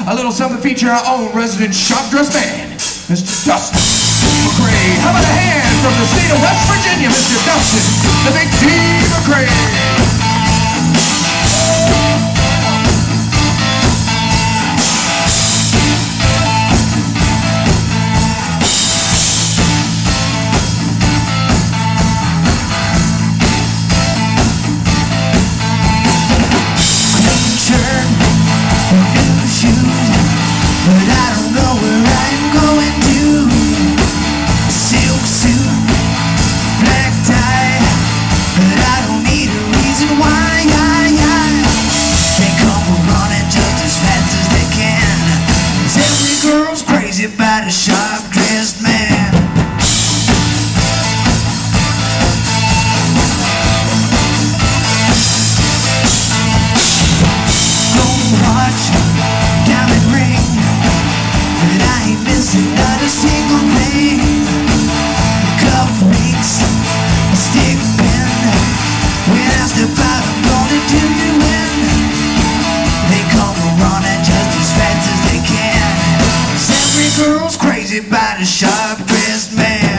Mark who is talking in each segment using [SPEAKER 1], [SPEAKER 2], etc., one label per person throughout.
[SPEAKER 1] A little something feature our own resident sharp dressed man, Mr. Dustin McCray. How about a hand from the state of West Virginia, Mr. Dustin, the Big D McCray.
[SPEAKER 2] But I don't know where I'm going to. Silk suit, black tie, but I don't need a reason why. They come running just as fast as they can, 'cause every girl's crazy about a sharp-dressed man. Gold watch, diamond ring, but I ain't missing not a single thing. Cufflinks, a stick pin, when I step out I'm gonna do you in. They come running just as fast as they can, 'cause every girl's crazy about a sharp-dressed man.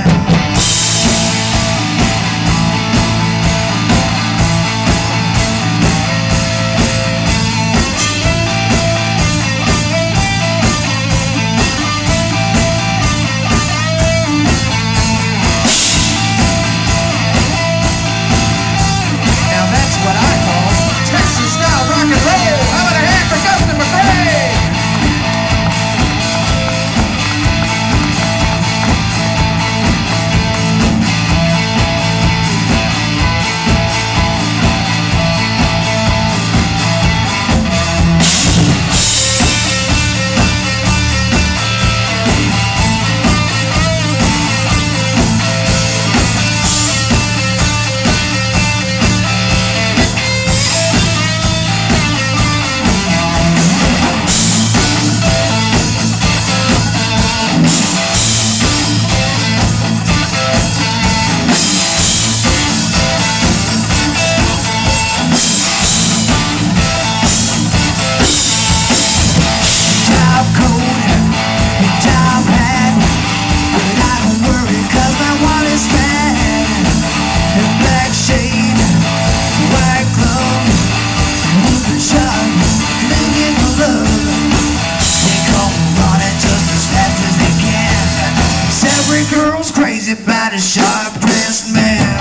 [SPEAKER 2] Girls crazy about a sharp-dressed man.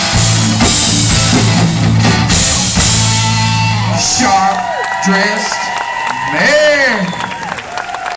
[SPEAKER 1] Dressed